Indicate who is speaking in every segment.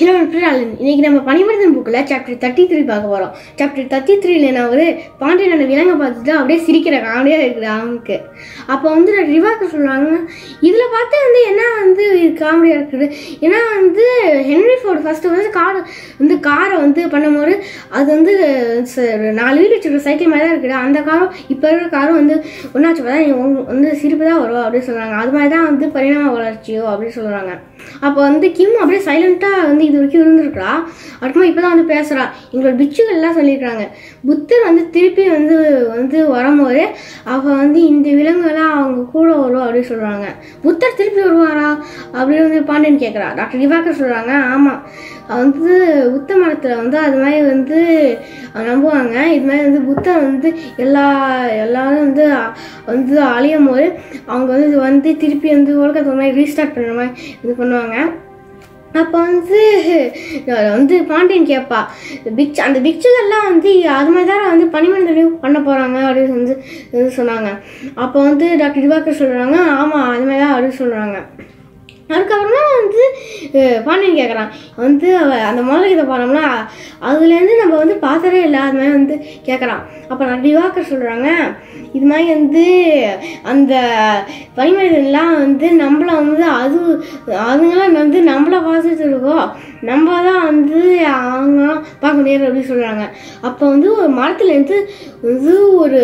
Speaker 1: Hello இன்னைக்கு நம்ம பனிமனிதன் புக்கில் சாப்டர் 33 பார்க்க போகிறோம். சாப்டர் 33 நான் ஒரு பாண்டியனோட விலங்கை பார்த்துட்டு அப்படியே சிரிக்கிற காமெடியாக இருக்குது அவனுக்கு. அப்போ ரிவாக்கு சொல்கிறாங்க, இதில் பார்த்து என்ன காமெடியாக இருக்குது. ஏன்னா ஹென்ரி ஃபோர்டு ஃபஸ்ட்டு காரை பண்ணும்போது அது 4 வீல் வச்சுருக்க சைக்கிள் மாதிரி தான் இருக்குது. அந்த காரும் இப்போ இருக்கிற காரும் ஒன்றாச்சு பார்த்தா சிரிப்பு தான் வரும் அப்படின்னு சொல்கிறாங்க. அது மாதிரி தான் பரிணாம வளர்ச்சியோ அப்படின்னு சொல்கிறாங்க. அப்போ கிம் அப்படியே சைலண்ட்டாக இது வரைக்கும் இருந்திருக்கிறா. அடுத்தமா இப்போ தான் பேசுகிறா. எங்களோட பிச்சுகள்லாம் சொல்லியிருக்காங்க, புத்தர் திருப்பி வரும்போது அவள் இந்த விலங்குகள்லாம் அவங்க கூட வரும் அப்படின்னு சொல்கிறாங்க. புத்தர் திருப்பி வருவாரா அப்படின்னு பாண்டியன் கேட்குறா. டாக்டர் திவாகர் சொல்கிறாங்க, ஆமாம், புத்த மரத்தில் அது மாதிரி நம்புவாங்க. இது மாதிரி புத்தர் எல்லாரும் அழியும் போது அவங்க திருப்பி உலகத்தை மாதிரி ரீஸ்டார்ட் பண்ணுற மாதிரி பண்ணுவாங்க. அப்போ பாண்டியன் கேட்பா, அந்த பிக்சுகள்லாம் அது மாதிரி தான் பனிமனிதனையும் பண்ண போகிறாங்க அப்படின்னு சொன்னாங்க. அப்போ டாக்டர் திவாகர் சொல்கிறாங்க, ஆமாம் அது மாதிரி தான் அப்படின்னு சொல்கிறாங்க. அதுக்கப்புறமா பாண்டியன் கேட்குறான், அந்த முதலீதை போனோம்னா அதுலேருந்து நம்ம பார்த்ததே இல்லை அது மாதிரி கேட்குறான். அப்போ நான் திவாகர் சொல்கிறாங்க, இது மாதிரி அந்த பனிமனிதன்லாம் நம்மளை அதுங்களாம் நம்மளை பார்த்துட்டு இருக்கோம், நம்ம தான் அவங்களாம் பார்க்க முடியாது அப்படின்னு சொல்கிறாங்க. அப்போ ஒரு மரத்துலேருந்து ஒரு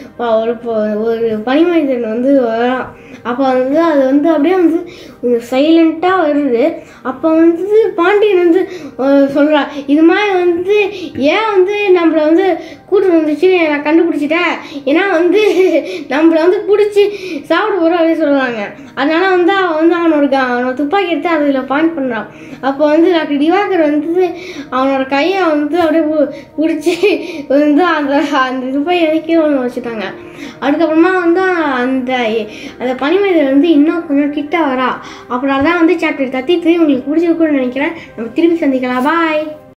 Speaker 1: பனிமனிதன் வரான். அப்போ அது அப்படியே சைலண்ட்டாக வருது. அப்போ பாண்டியன் சொல்கிறா, இது மாதிரி ஏன் நம்மளை கூட்டு வந்துச்சு நான் கண்டுபிடிச்சிட்டேன், ஏன்னா நம்மளை பிடிச்சி சாப்பிட போகிறோம் அப்படின்னு சொல்கிறாங்க. அதனால அவனோட துப்பாக்கி எடுத்து அதில் பாயிண்ட் பண்ணுறான். அப்போ டாக்டர் திவாகர் அவனோட கையை அப்படியே பிடிச்சி அந்த துப்பாக்கி கீழே வச்சுட்டாங்க. அதுக்கப்புறமா அந்த பனிமனிதன் இன்னும் கொஞ்சம் கிட்ட வரா. அப்புறம் தான் சாப்டர் 33 உங்களுக்கு பிடிச்சிருக்குன்னு நினைக்கிறேன். நம்ம திரும்பி சந்திக்கலாம். பாய்.